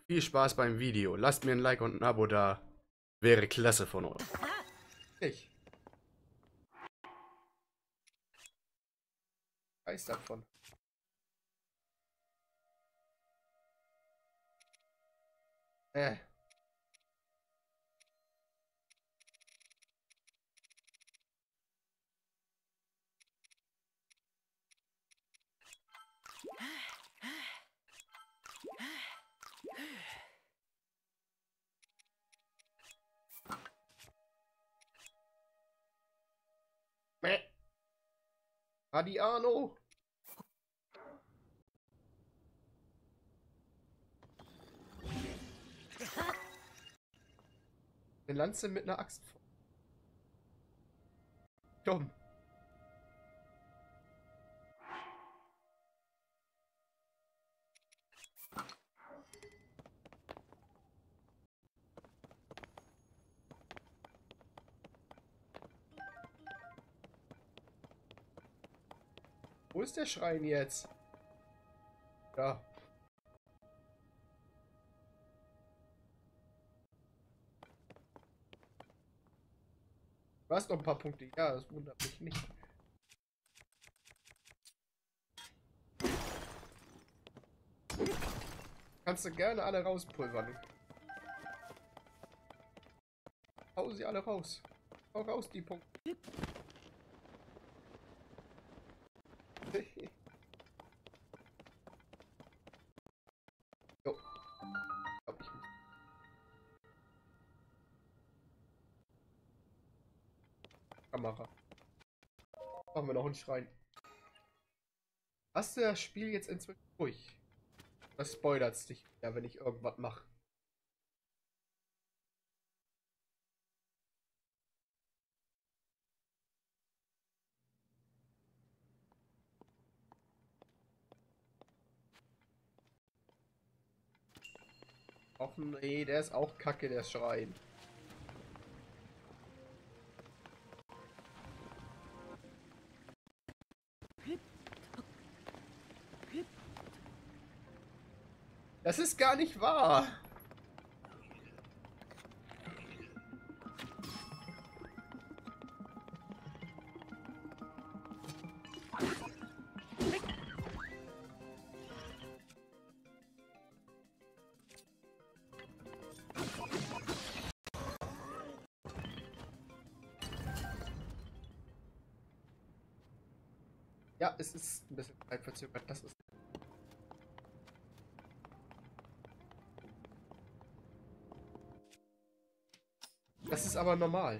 viel Spaß beim Video. Lasst mir ein Like und ein Abo da. Wäre klasse von euch. Ich. Weiß davon. Äh. Mäh. Adiano. Eine Lanze mit einer Axt. Dumm. Wo ist der Schrein jetzt? Ja. Du hast noch ein paar Punkte. Ja, das wundert mich nicht. Kannst du gerne alle rauspulvern. Hau sie alle raus. Hau raus, die Punkte. Jo. Hab ich nicht. Kamera. Machen wir noch einen Schrein. Hast du das Spiel jetzt inzwischen durch? Das spoilert dich ja, wenn ich irgendwas mache. Och nee, der ist auch kacke, der Schrein. Das ist gar nicht wahr. Ja, es ist ein bisschen zeitverzögert. Das ist. Das ist aber normal.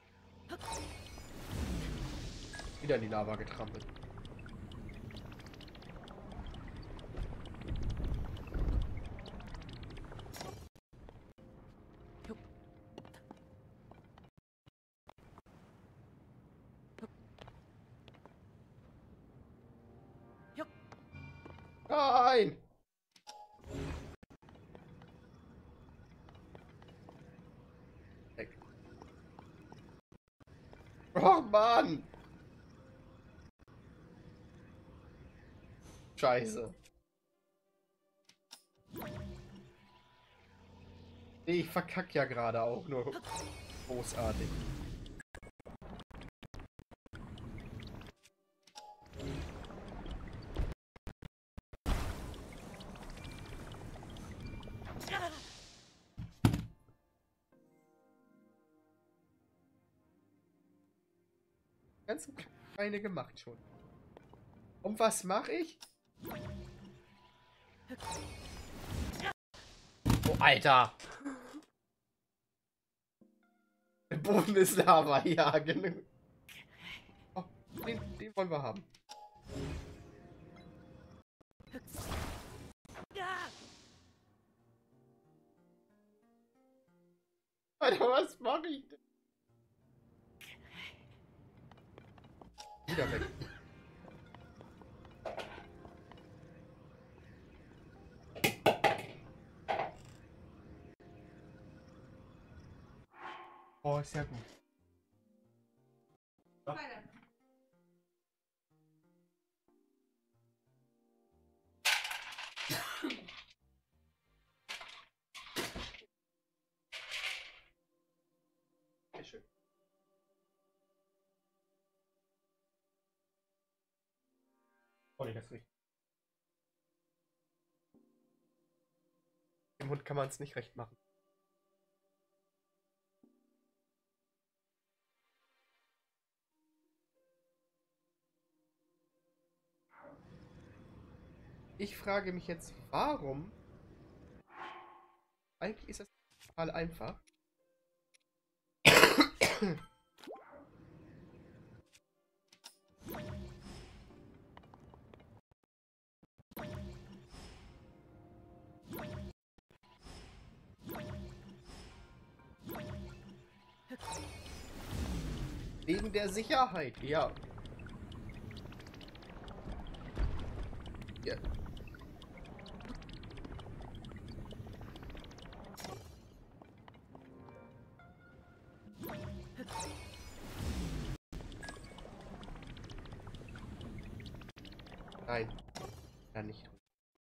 Wieder in die Lava getrampelt. Nein! Weg. Oh Mann! Scheiße. Nee, ich verkack ja gerade auch nur großartig. Ganzen Kleine gemacht schon. Und was mache ich? Oh, Alter! Der Boden ist Lava, ja, genau. Oh, den wollen wir haben. Alter, was mache ich denn? Wieder weg. Oh, ist ja gut. Ja. schön. Oh, nee, das ist richtig. Dem Hund kann man es nicht recht machen. Ich frage mich jetzt, warum? Eigentlich ist das total einfach. Wegen der Sicherheit, ja. Ja. Nein, ja nicht.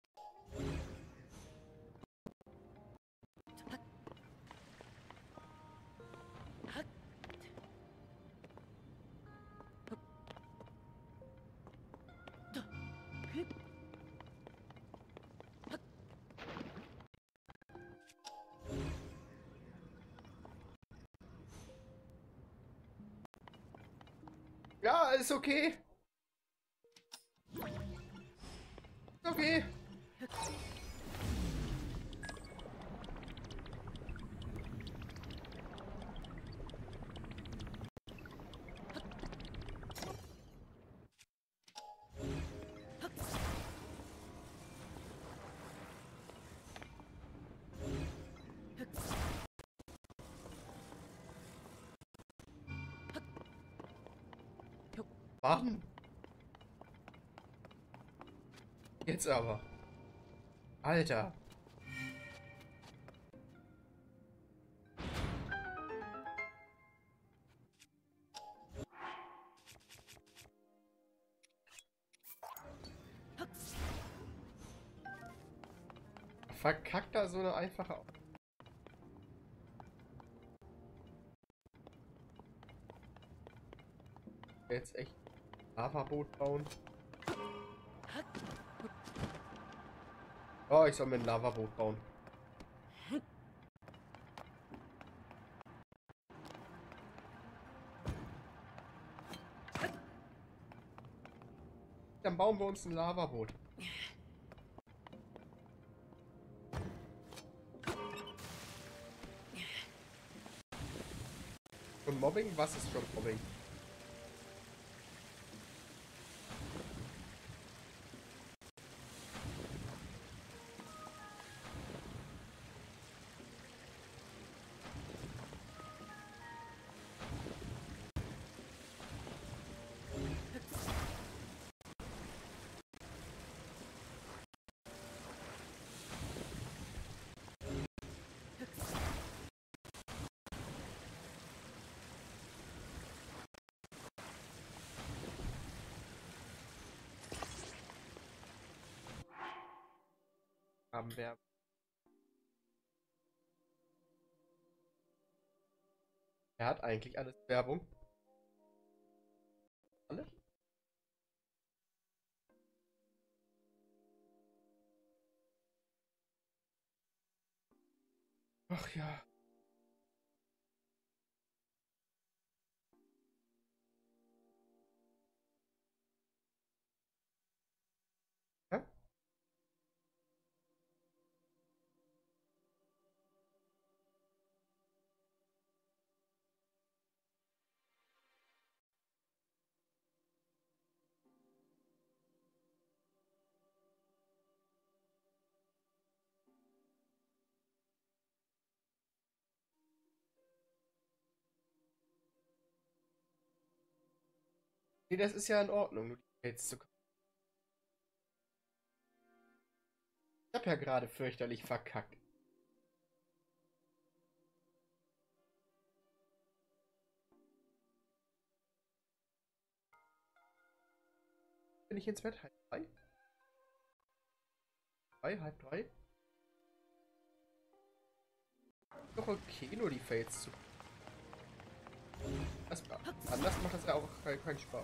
Ja, ist okay. Okay. Mann. Jetzt aber. Alter. Verkackt da so eine einfache. Jetzt echt Lavaboot bauen. Oh, ich soll mir ein Lavaboot bauen. Dann bauen wir uns ein Lavaboot. Und Mobbing? Was ist schon Mobbing? Haben wir. Er hat eigentlich alles Werbung. Alles? Ach ja. Hä? Nee, das ist ja in Ordnung, nur die Fates zu. Ich hab ja gerade fürchterlich verkackt. Bin ich ins Bett? Halb drei? Halb drei? Doch okay, nur die Fates zu. Anders macht das ja auch keinen Spaß.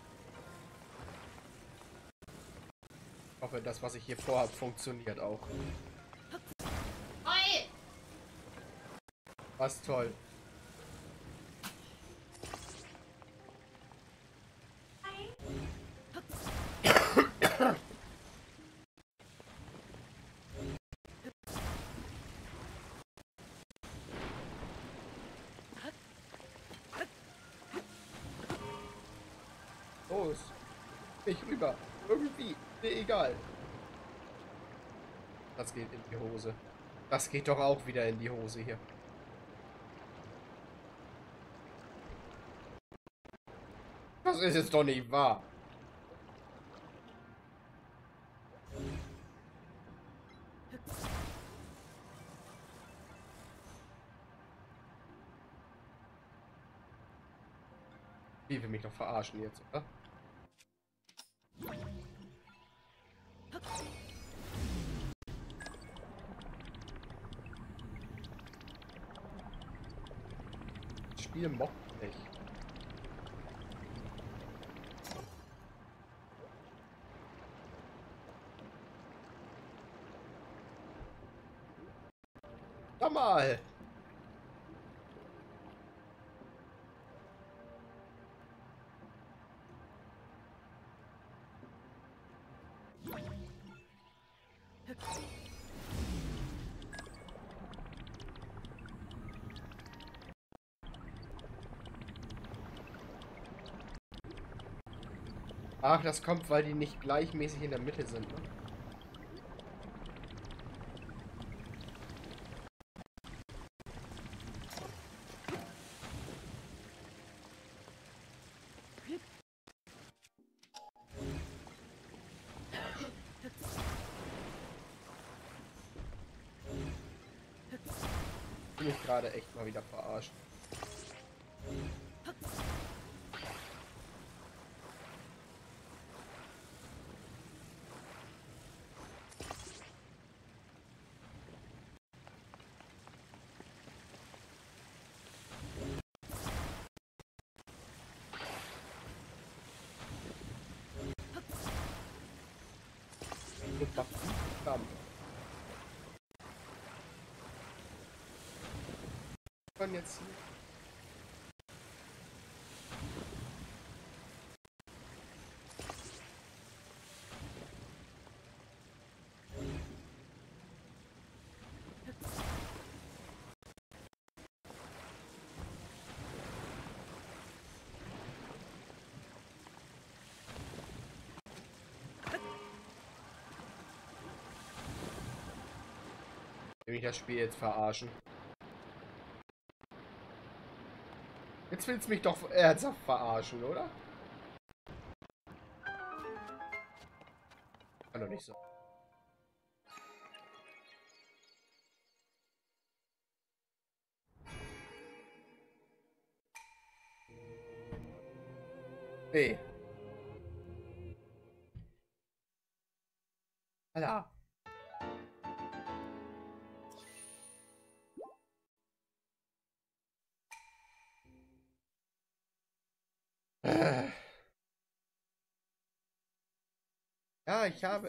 Ich hoffe, das, was ich hier vorhabe, funktioniert auch. Was toll. Los. Nicht rüber. Irgendwie. Mir egal. Das geht in die Hose. Das geht doch auch wieder in die Hose hier. Das ist jetzt doch nicht wahr. Die will mich doch verarschen jetzt, oder? Das Spiel mockt mich. Sag mal! Ach, das kommt, weil die nicht gleichmäßig in der Mitte sind, ne? Bin ich gerade echt mal wieder verarscht. Und jetzt hier. Will ich das Spiel jetzt verarschen? Jetzt willst du mich doch ernsthaft verarschen, oder? Kann doch nicht so. Nee. Alter. Ja, ich habe...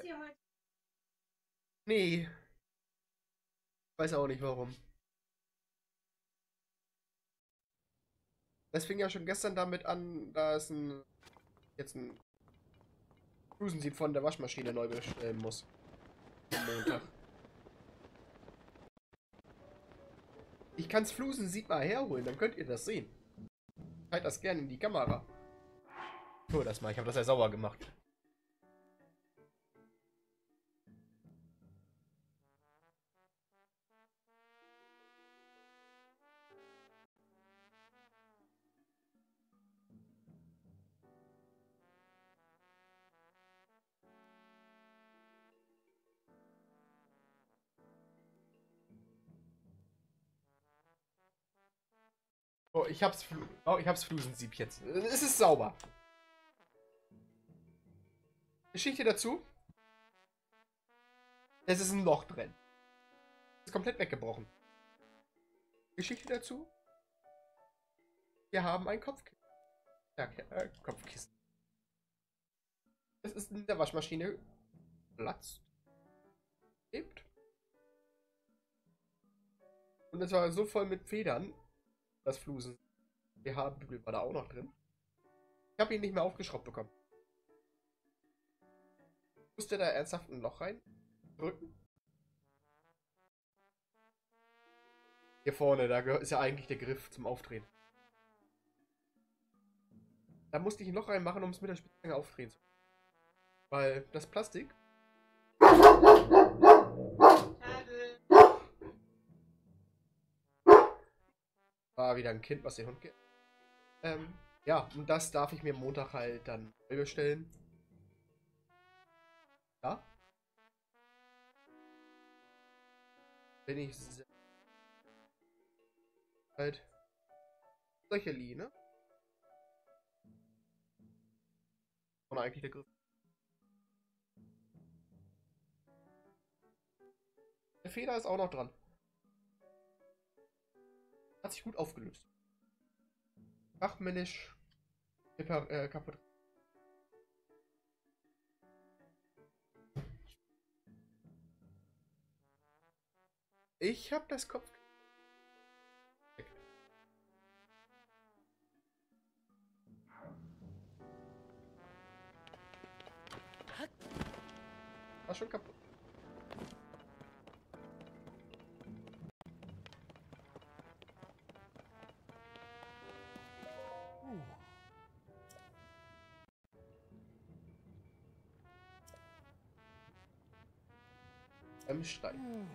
Nee. Weiß auch nicht warum. Das fing ja schon gestern damit an, da es jetzt ein Flusensieb von der Waschmaschine neu bestellen muss. Am Montag. Ich kann's Flusensieb mal herholen, dann könnt ihr das sehen. Halt das gerne in die Kamera. Tu das mal, ich habe das ja sauber gemacht. Oh, ich hab's Flusensieb jetzt. Es ist sauber. Geschichte dazu. Es ist ein Loch drin. Ist komplett weggebrochen. Geschichte dazu. Wir haben ein Kopfkissen. Ja, Kopfkissen. Es ist in der Waschmaschine Platz gibt. Und es war so voll mit Federn, das Flusen. BH-Bügel war da auch noch drin. Ich habe ihn nicht mehr aufgeschraubt bekommen. Musste da ernsthaft ein Loch rein drücken? Hier vorne, da ist ja eigentlich der Griff zum Aufdrehen. Da musste ich ein Loch reinmachen, um es mit der Spitzhacke aufdrehen zu können. Weil das Plastik. War wieder ein Kind, was den Hund geht. Ja, und das darf ich mir Montag halt dann neu bestellen. Ja. Bin ich halt solche Linie. Und eigentlich der Griff. Der Feder ist auch noch dran. Hat sich gut aufgelöst. Fachmännisch kaputt. Ich hab das Kopf. War schon kaputt. Stein.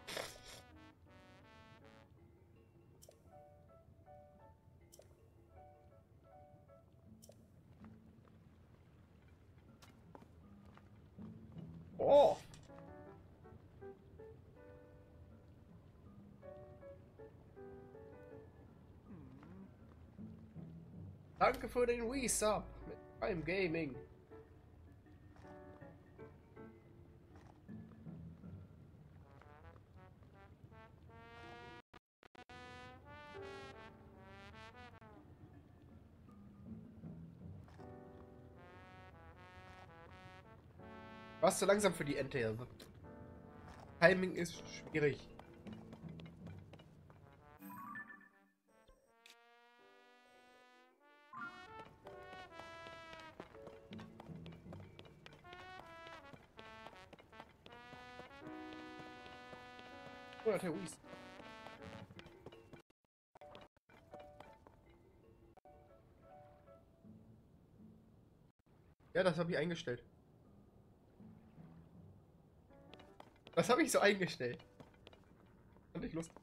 Oh! Danke für den Wii-Sub mit Prime Gaming. Was zu langsam für die Ente hier. Timing ist schwierig. Oder der Wii. Ja, das habe ich eingestellt. Das habe ich so eingestellt. Fand ich lustig.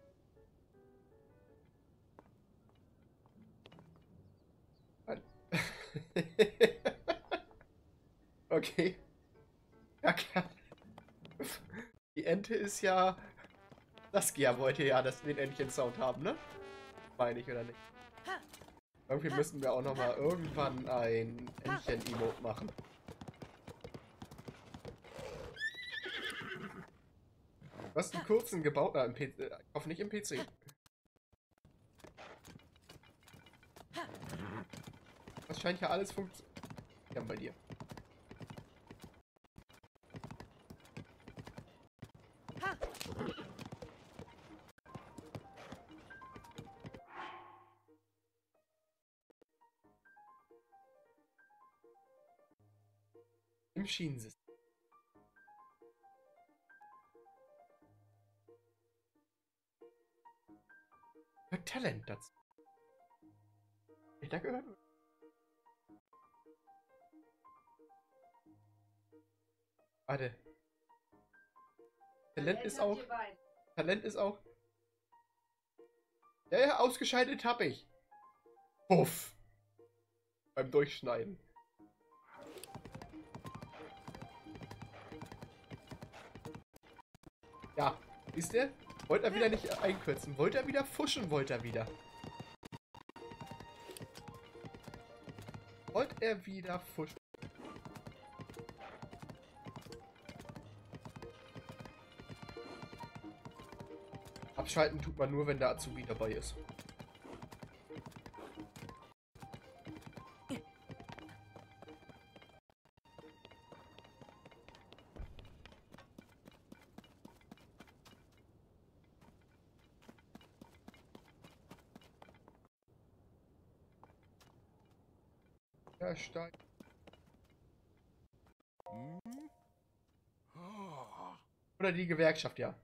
Okay. Ja, klar. Die Ente ist ja... Saskia wollte ja den Entchen-Sound haben, ne? Meine ich, oder nicht? Irgendwie müssen wir auch noch mal irgendwann ein Entchen-Emote machen. Was die kurzen gebaut im PC. Auf nicht im PC. Das scheint ja alles funktionieren bei dir. Im Schienensystem. Talent dazu. Ich danke. Warte. Talent ist auch. Talent ist auch. Ja, ausgeschaltet habe ich. Puff. Beim Durchschneiden. Ja, ist der? Wollte er wieder nicht einkürzen. Wollte er wieder fuschen, wollte er wieder. Wollte er wieder fuschen. Abschalten tut man nur, wenn der Azubi dabei ist. Ja, stark. Oder die Gewerkschaft, ja.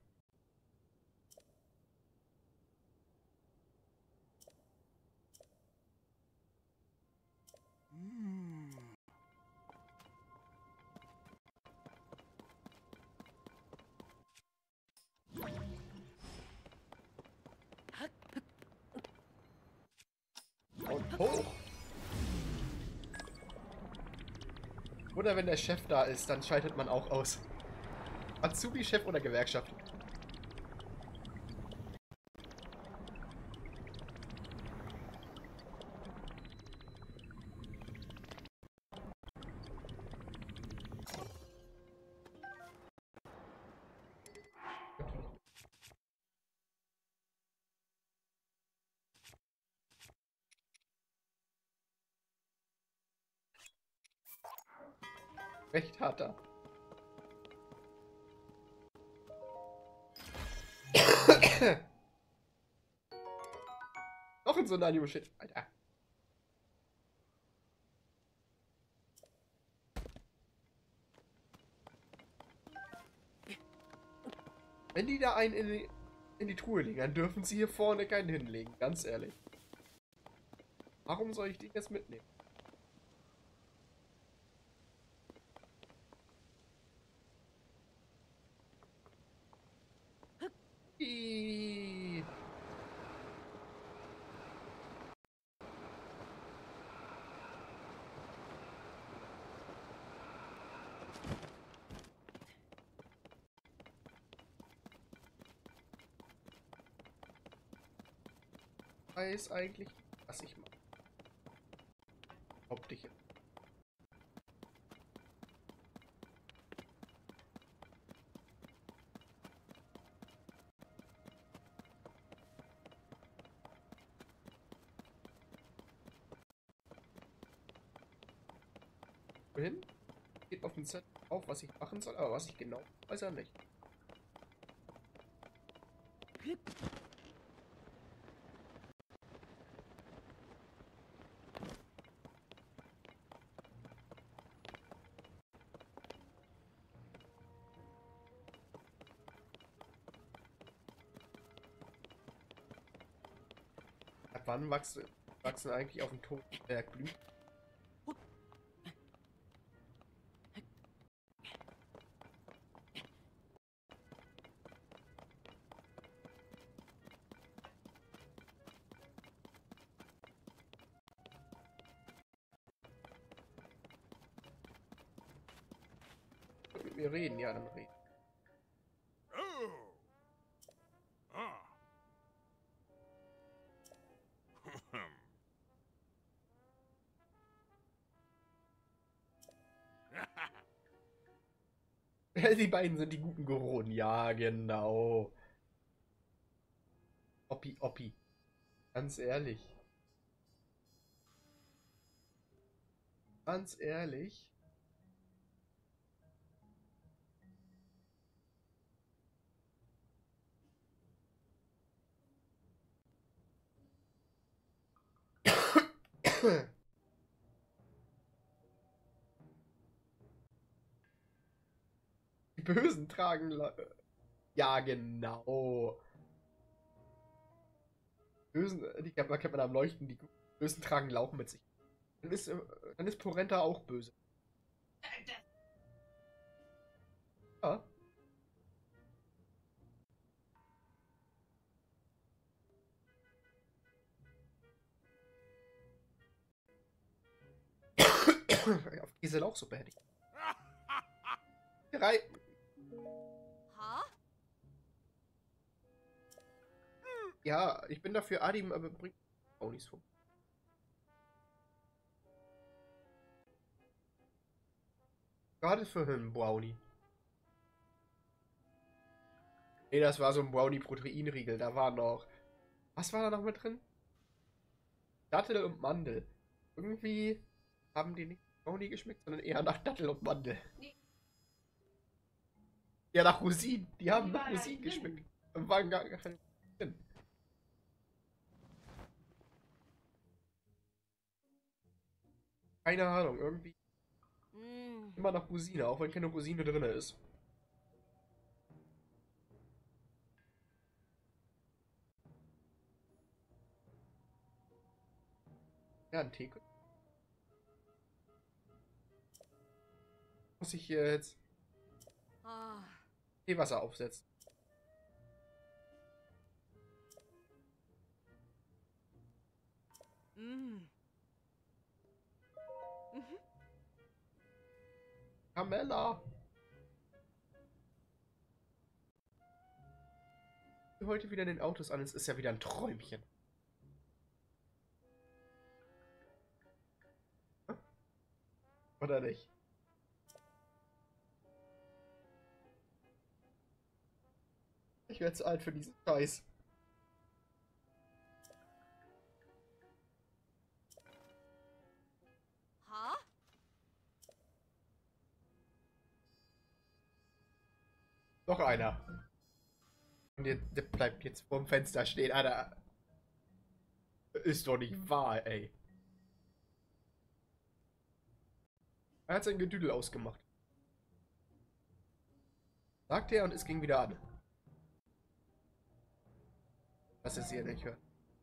Und hoch. Oder wenn der Chef da ist, dann schaltet man auch aus. Azubi-Chef oder Gewerkschaft? Recht harter. Noch in so ein Animo-Shit. Alter. Wenn die da einen in die Truhe legen, dann dürfen sie hier vorne keinen hinlegen. Ganz ehrlich. Warum soll ich den jetzt mitnehmen? Ih. Weiß eigentlich, was ich mache. Optik. Hin? Geht auf den Zettel auf, was ich machen soll, aber was ich genau weiß er nicht. Ab wann wachsen eigentlich auf dem Totenberg Blüten? Mit mir reden, ja, dann reden. Die beiden sind die guten Goronen. Ja, genau. Oppi, Oppi. Ganz ehrlich. Ganz ehrlich. Die Bösen tragen... Ja, genau. Bösen, die kennt man am Leuchten. Die Bösen tragen Lauch mit sich. Dann ist Porenta auch böse. Ja. Auf diese Lauchsuppe hätte ich. Drei. Ja, ich bin dafür, Adim, aber bringt auch nichts vor. Gerade für einen Brownie. Nee, das war so ein Brownie-Proteinriegel. Da war noch. Was war da noch mit drin? Dattel und Mandel. Irgendwie haben die nicht Brownie geschmeckt, sondern eher nach Dattel und Mandel. Nee. Ja, nach Rosinen. Die haben nach Rosinen geschmeckt. Und waren gar keine drin. Keine Ahnung, irgendwie Mm. immer nach Rosine, auch wenn keine Rosine drin ist. Ja, ein Tee. Muss ich hier jetzt Ah. Teewasser aufsetzen? Mm. Mhm. Carmella! Heute wieder in den Autos an, es ist ja wieder ein Träumchen. Oder nicht? Ich werde zu alt für diesen Scheiß. Ha? Noch einer. Und der bleibt jetzt vorm Fenster stehen, Alter. Ist doch nicht wahr, ey. Er hat sein Gedüdel ausgemacht. Sagte er und es ging wieder an. Was ist hier nicht hört.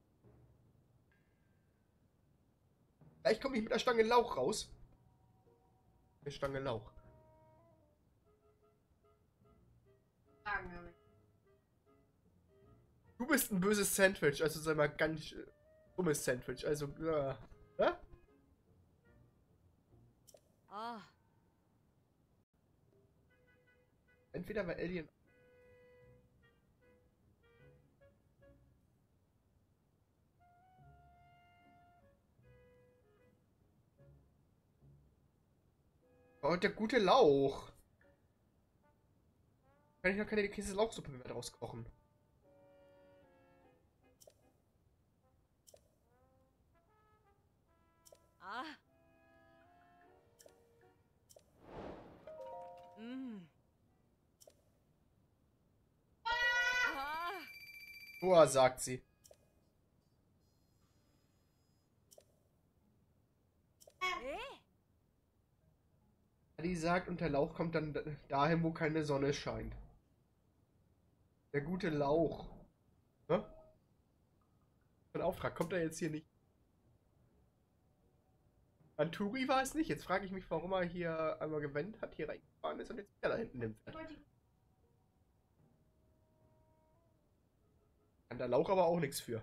Gleich komme ich mit der Stange Lauch raus. Eine Stange Lauch. Du bist ein böses Sandwich, also sei mal ganz dummes Sandwich. Also, ja? Ah. Entweder war Alien. Oh, der gute Lauch. Kann ich noch keine Käse Lauchsuppe mehr draus kochen? Ah. Mm. Ah. Boah, sagt sie. Eh? Die sagt, und der Lauch kommt dann dahin, wo keine Sonne scheint. Der gute Lauch. Ne? Ein Auftrag kommt er jetzt hier nicht. Anturi war es nicht. Jetzt frage ich mich, warum er hier einmal gewendet hat, hier reingefahren ist und jetzt wieder da hinten nimmt. Kann der Lauch aber auch nichts für.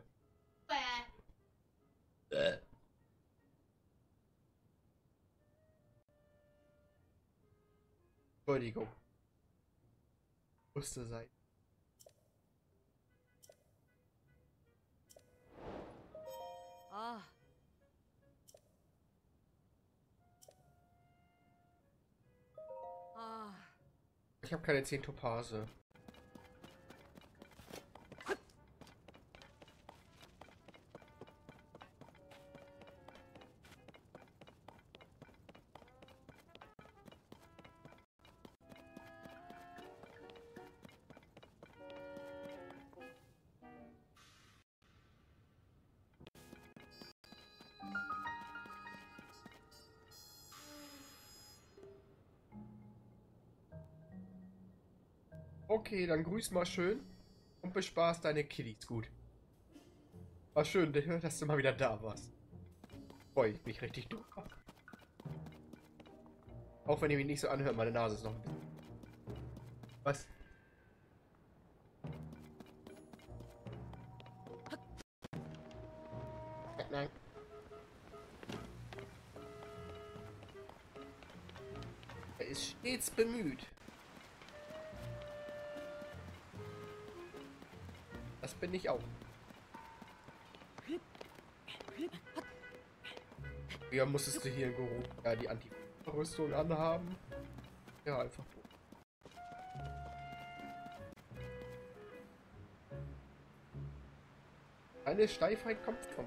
Entschuldigung. Musste sein. Ah. Ah. Ich habe keine 10 Topase. Okay, dann grüß mal schön und bespaß deine Kiddies gut. War schön, dass du mal wieder da warst. Freue ich mich richtig drüber. Auch wenn ihr mich nicht so anhört, meine Nase ist noch ein bisschen. Was? Nein. Er ist stets bemüht. Das bin ich auch. Ja, musstest du hier die Anti-Rüstung anhaben? Ja, einfach. Eine Steifheit kommt von.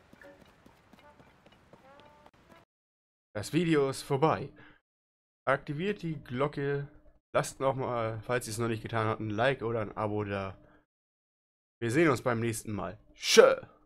Das Video ist vorbei. Aktiviert die Glocke. Lasst noch mal, falls ihr es noch nicht getan habt, ein Like oder ein Abo da. Wir sehen uns beim nächsten Mal. Tschö!